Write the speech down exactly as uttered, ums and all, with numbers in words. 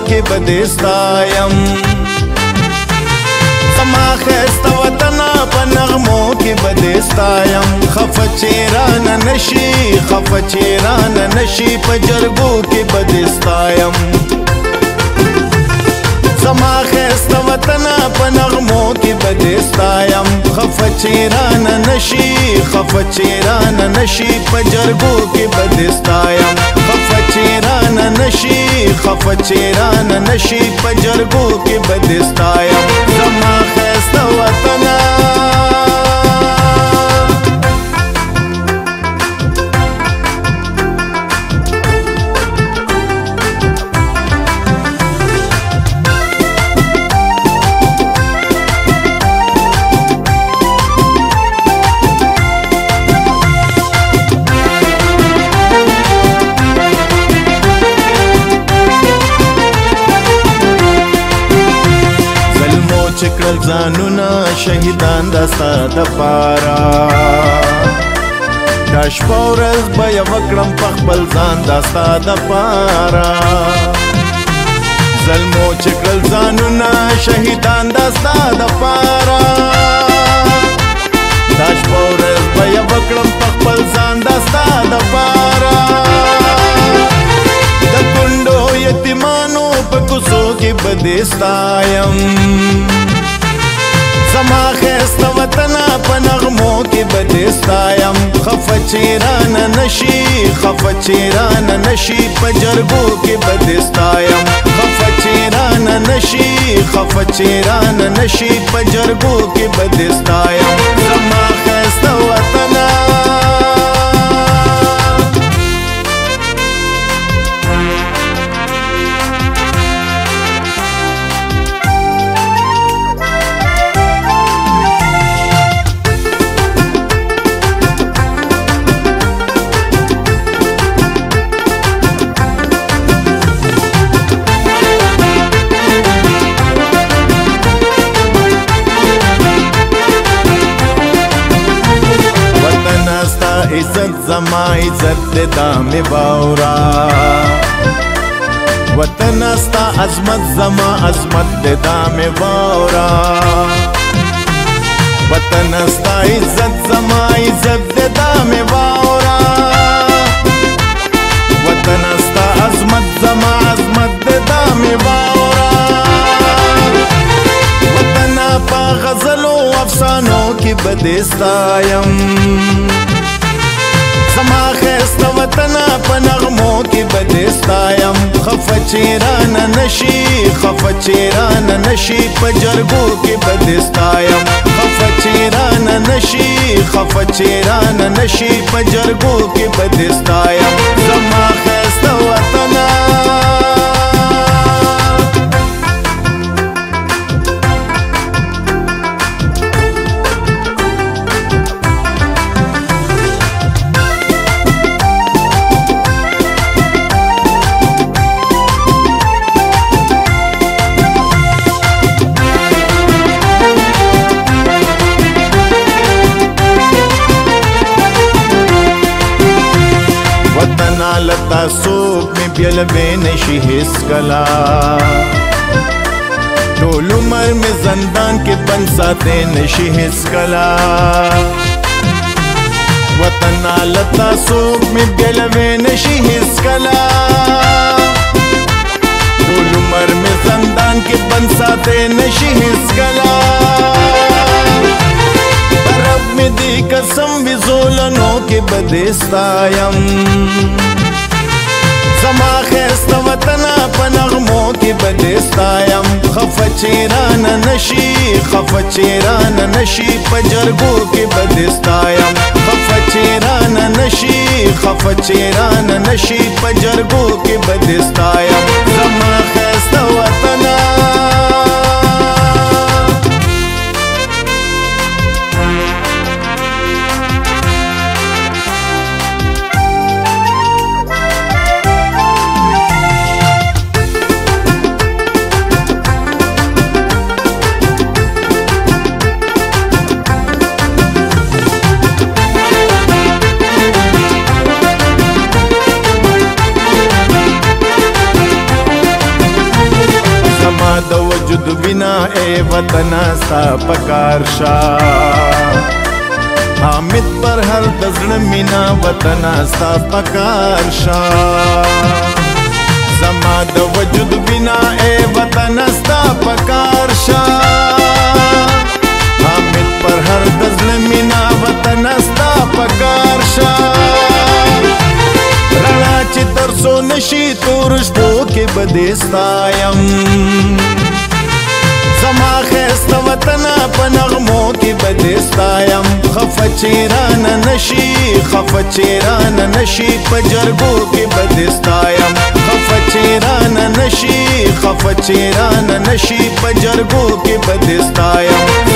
کی بدستایم زما خیسته وطنه په نغمو کی بدستایم خفه چې رانه نشي خفه چې رانه نشي په جرګو کی بدستایم زما خیسته وطنه په نغمو کی بدستایم خفه چې رانه نشي خفه چې رانه نشي په جرګو کی بدستایم خفه چې رانه نشي خفه چې رانه نشي په جرګو کی بدستایم زما خیسته وطنه چکل ځانونه شهیدان دستا د پارا دا شپه ورځ به یې وکړم په خپل ځان دستا د پارا ظلمو چکل ځانونه شهیدان دستا د پارا دا شپه ورځ به یې وکړم په خپل ځان دستا د پارا د کونډو یتیمانو په کوڅو کې بدستایم زما خیسته وطنه په نغمو کې بدستایم خفه چې رانه نشي خفه چې رانه نشي په جرګو کې بدستایم خفه چې رانه نشي خفه چې رانه نشي په جرګو کې بدستایم زما خیسته وطنه عزت زما عزت دیتا می باورا وطن استا عظمت زما عظمت دیتا می باورا وطن استا عزت زما عزت دیتا می باورا وطن استا عظمت زما عظمت دیتا می باورا وطن پا غزلو افسانو کی بدستایم زما خیسته وطنه په نغمو کې بدستایم خفه چې رانه نشي خفه چې رانه نشي په جرګو کې بدستایم خفه چې رانه نشي خفه چې رانه نشي په جرګو کې بدستایم زما خیسته وطنه لتا سوک میں بیل بے نشی حس کلا ټول عمر میں زندان کے بن ساتے نشی حس کلا وطن لتا سوک میں بیل بے نشی حس کلا ټول عمر میں زندان کے بن ساتے نشی حس کلا رب میں دی قسم بھی زولنوں کے بدستایم زما خیسته وطنه په نغمو کې بدستایم خفه چې رانه نشي خفه چې رانه نشي په جرګو کې بدستایم خفه چې رانه نشي خفه چې رانه نشي په جرګو کې بدستایم زما خیسته وطنه اے وطن ستا پکار شا حامد پر هر دزړ مینا وطن ستا پکار شا زما د وجود بنا اے وطن ستا پکار شا حامد پر هر دزړ مینا وطن ستا پکار شا رڼا چې ترسو نشي تور شپو کې بدستایم زما خیسته وطن په نغمو کې بدستایم خفه چې رانه نشي خفه چې رانه نشي په جرګو کې بدستایم خفه چې رانه نشي خفه چې رانه نشي په جرګو کې بدستایم